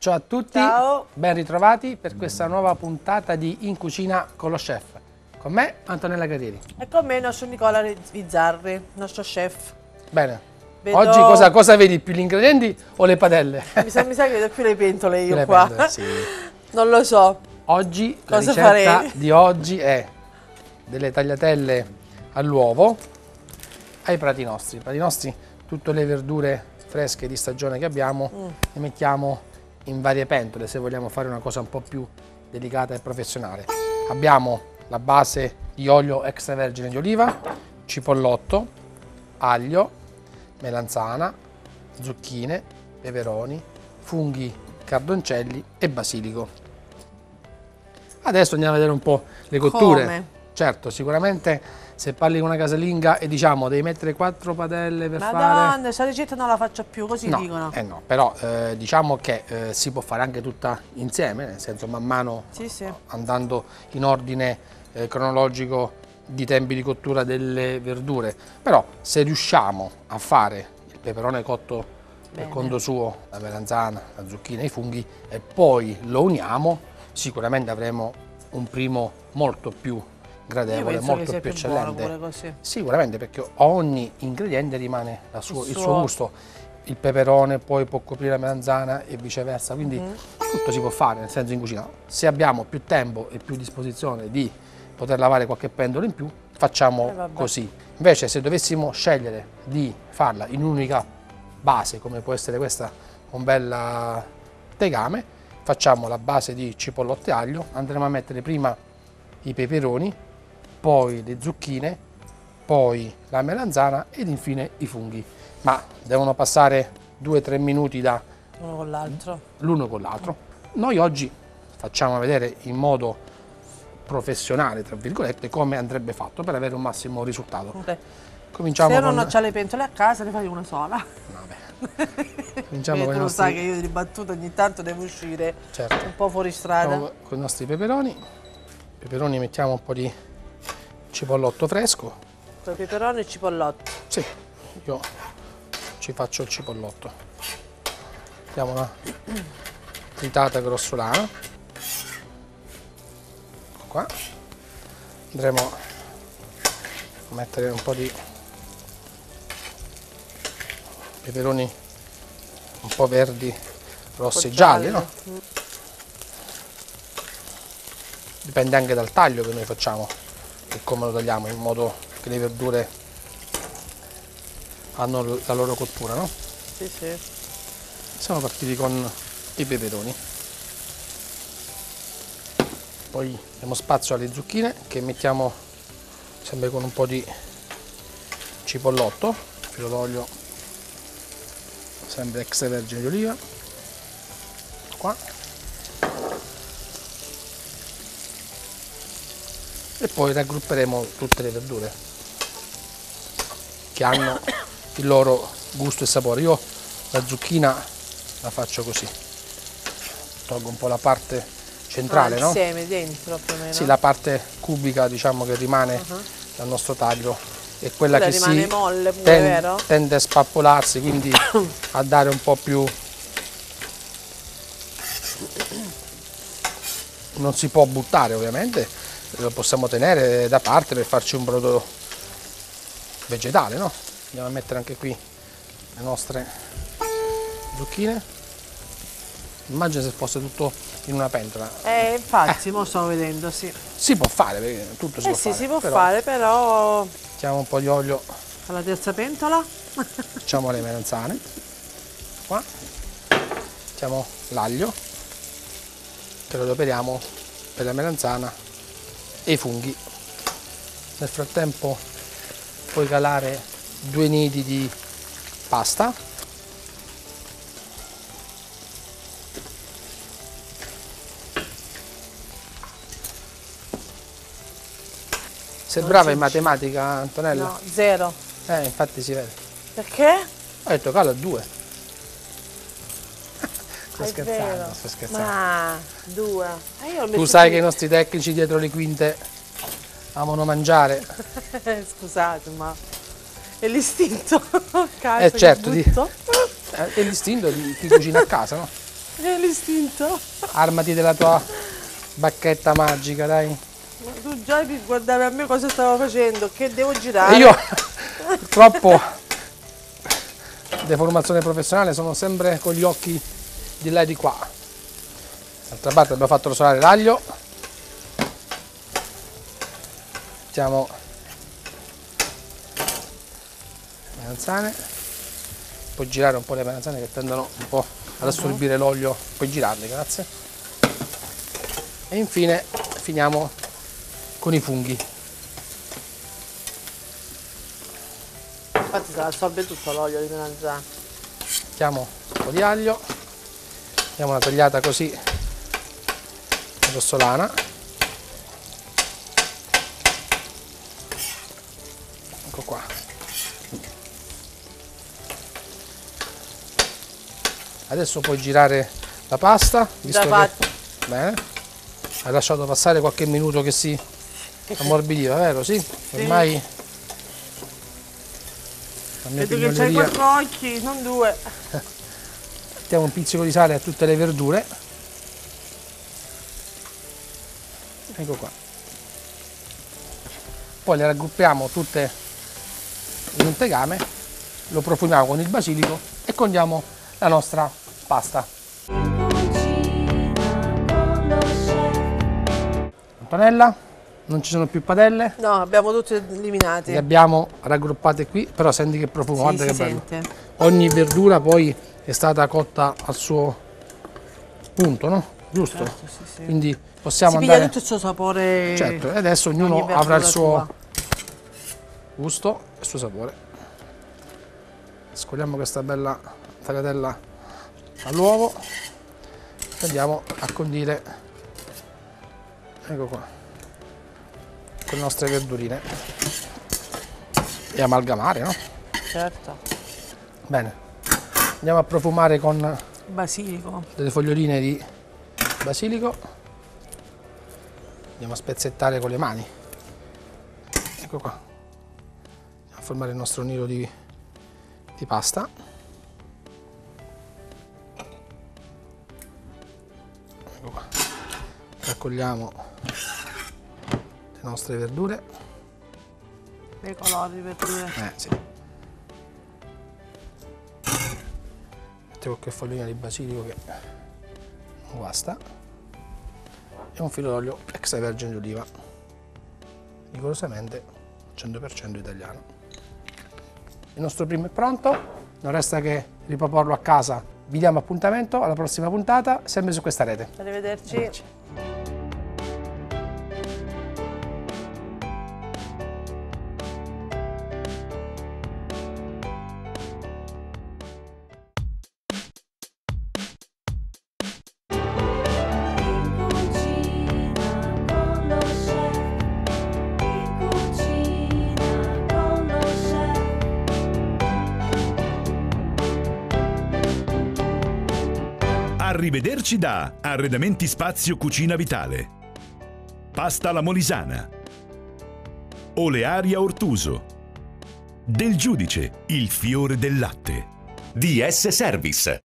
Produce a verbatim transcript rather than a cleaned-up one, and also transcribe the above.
Ciao a tutti, Ciao. ben ritrovati per questa nuova puntata di In Cucina con lo Chef. Con me Antonella Carrieri. E con me il nostro Nicola Bizzarri, il nostro chef. Bene, Vedo... oggi cosa, cosa vedi? Più gli ingredienti o le padelle? Mi sa, mi sa che vedo più le pentole io le qua. pentole, sì. Non lo so. Oggi la Cosa ricetta farei? di oggi è delle tagliatelle all'uovo ai prati nostri. I prati nostri, tutte le verdure fresche di stagione che abbiamo, mm. le mettiamo in varie pentole se vogliamo fare una cosa un po' più delicata e professionale. Abbiamo la base di olio extravergine di oliva, cipollotto, aglio, melanzana, zucchine, peperoni, funghi, cardoncelli e basilico. Adesso andiamo a vedere un po' le cotture. Come? Certo, sicuramente se parli con una casalinga e diciamo devi mettere quattro padelle per Madonna, fare... questa ricetta non la faccio più, così no, dicono. Eh no, però eh, diciamo che eh, si può fare anche tutta insieme, nel senso man mano Sì, sì. andando in ordine eh, cronologico di tempi di cottura delle verdure. Però se riusciamo a fare il peperone cotto per conto suo, la melanzana, la zucchina, i funghi e poi lo uniamo, sicuramente avremo un primo molto più gradevole, molto più, più eccellente. Così. Sicuramente, perché ogni ingrediente rimane il suo, il suo gusto. Il peperone poi può coprire la melanzana e viceversa, quindi mm-hmm. tutto si può fare, nel senso in cucina. Se abbiamo più tempo e più disposizione di poter lavare qualche pentola in più, facciamo eh, così. Invece se dovessimo scegliere di farla in un'unica base, come può essere questa con bella tegame, facciamo la base di cipollotto e aglio, andremo a mettere prima i peperoni, poi le zucchine, poi la melanzana ed infine i funghi. Ma devono passare due tre minuti da l'uno con l'altro. L'uno con l'altro. Noi oggi facciamo vedere in modo professionale, tra virgolette, come andrebbe fatto per avere un massimo risultato. Okay. Cominciamo Se uno con... non ha le pentole a casa, ne fai una sola. Vabbè. Cominciamo con tu i lo nostri... sai che io di battuta ogni tanto devo uscire, certo, un po' fuori strada. Cominciamo con i nostri peperoni. Peperoni mettiamo un po' di cipollotto fresco. Con i peperoni e cipollotto. Sì, io ci faccio il cipollotto. Mettiamo una tritata grossolana. Ecco qua. Andremo a mettere un po' di peperoni un po' verdi, rossi e gialli, no? Mm. Dipende anche dal taglio che noi facciamo e come lo tagliamo, in modo che le verdure hanno la loro cottura, no? Sì, sì. Siamo partiti con i peperoni. Poi diamo spazio alle zucchine che mettiamo sempre con un po' di cipollotto, filo d'olio sempre extravergine di oliva. Qua. E poi raggrupperemo tutte le verdure che hanno il loro gusto e sapore. Io la zucchina la faccio così, tolgo un po' la parte centrale, ah, no? Insieme dentro più o meno. Sì, la parte cubica, diciamo, che rimane uh-huh. dal nostro taglio è quella Pure che rimane si molle pure, ten- vero? tende a spappolarsi, quindi a dare un po' più... Non si può buttare, ovviamente, lo possiamo tenere da parte per farci un brodo vegetale, no? Andiamo a mettere anche qui le nostre zucchine. Immagina se fosse tutto in una pentola. Eh, infatti, eh. mo stavo vedendo, sì. Si può fare, perché tutto si eh può sì, fare. si può però fare, però... Mettiamo un po' di olio. Alla terza pentola. Facciamo le melanzane. Qua. Mettiamo l'aglio, che lo adoperiamo per la melanzana e i funghi. Nel frattempo puoi calare due nidi di pasta. Sei non brava in matematica, Antonella? No, zero. Eh, infatti si vede. Perché? Ho detto calo a due. Sto È scherzando, vero. sto scherzando. Ma due. Eh, io tu sai che i nostri tecnici dietro le quinte amano mangiare. Scusate, ma è l'istinto. Eh certo, di, è l'istinto di chi cucina a casa, no? È l'istinto. Armati della tua bacchetta magica, dai. Ma tu già guardavi a me cosa stavo facendo, che devo girare. E io, purtroppo, deformazione professionale, sono sempre con gli occhi di là e di qua. D'altra parte abbiamo fatto rosolare l'aglio. Mettiamo le melanzane. Puoi girare un po' le melanzane che tendono un po' ad assorbire l'olio. Puoi girarle, grazie. E infine finiamo con i funghi. Infatti se la assorbe tutto l'olio di melanzana. Mettiamo un po' di aglio, diamo una tagliata così grossolana. Ecco qua. Adesso puoi girare la pasta, visto Già che... Bene. Hai lasciato passare qualche minuto che si ammorbidiva, vero? Sì? Sì. Ormai la mia vedo che c'hai pignoleria... quattro occhi, non due. Mettiamo un pizzico di sale a tutte le verdure. Ecco qua. Poi le raggruppiamo tutte in un tegame, lo profumiamo con il basilico e condiamo la nostra pasta. Antonella, non ci sono più padelle. No, abbiamo tutte eliminate. Le abbiamo raggruppate qui, però senti che profumo, Sì, guarda si che bello. sente. Ogni verdura poi è stata cotta al suo punto, no? Giusto? Certo, sì, sì. Quindi possiamo si andare... piglia tutto il suo sapore. Certo, e adesso ognuno ogni avrà il verdura suo tua. gusto e il suo sapore. Scogliamo questa bella tagliatella all'uovo e andiamo a condire, ecco qua, con le nostre verdurine e amalgamare, no? Certo. Bene, andiamo a profumare con Basilico. delle foglioline di basilico, andiamo a spezzettare con le mani, ecco qua, andiamo a formare il nostro nido di, di pasta, ecco qua, raccogliamo le nostre verdure, Dei colori di verdure. eh sì, metto qualche foglioina di basilico che non guasta e un filo d'olio extravergine di oliva, rigorosamente cento per cento italiano. Il nostro primo è pronto, non resta che riproporlo a casa. Vi diamo appuntamento alla prossima puntata, sempre su questa rete. Arrivederci. Arrivederci. Arrivederci da Arredamenti Spazio Cucina Vitale. Pasta alla Molisana. Olearia Ortuso. Del Giudice, il fiore del latte. D S Service.